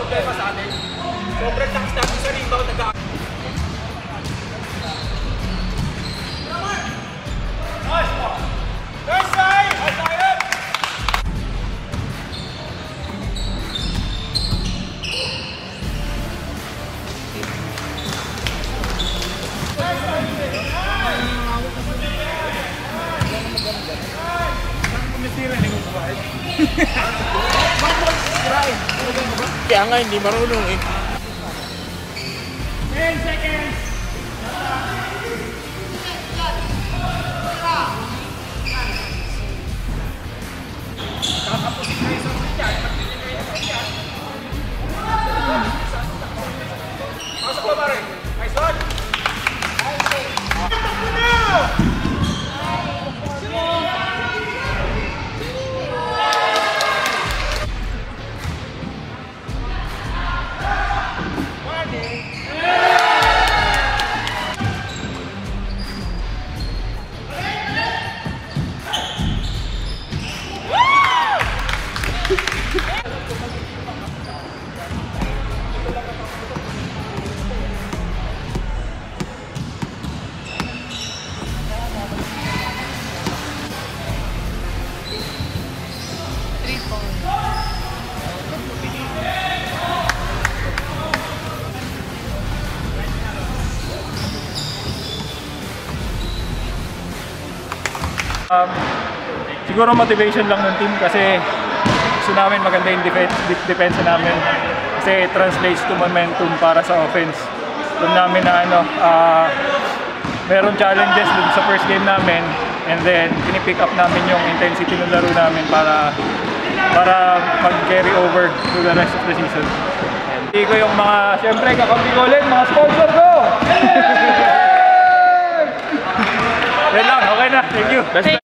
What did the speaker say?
problema sa atin. Sobrang lakas natin sa rebound, kaya nga hindi marunong eh. 10 seconds! Kakapusin na isang dyan. Pasok ba pare? Nice one! Siguro motivation lang ng team kasi gusto namin maganda yung depensa namin kasi it translates to momentum para sa offense. Doon namin na meron challenges dun sa first game namin and then pinipick up namin yung intensity ng laro namin para mag-carry over to the rest of the season. Hindi ko yung mga, syempre kakampi ko ulit, mga sponsor ko! Yan lang, okay na, thank you.